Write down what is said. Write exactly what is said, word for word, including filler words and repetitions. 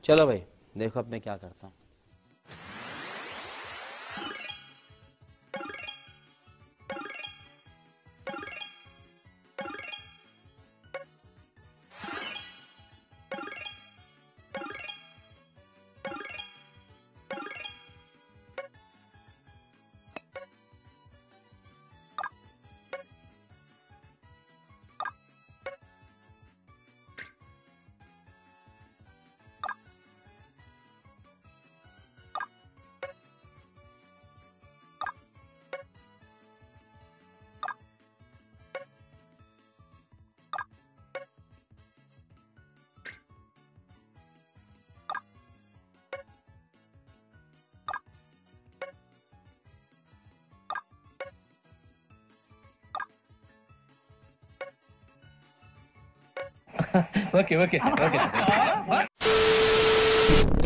चलो भाई देखो अब मैं क्या करता हूँ। Okay okay okay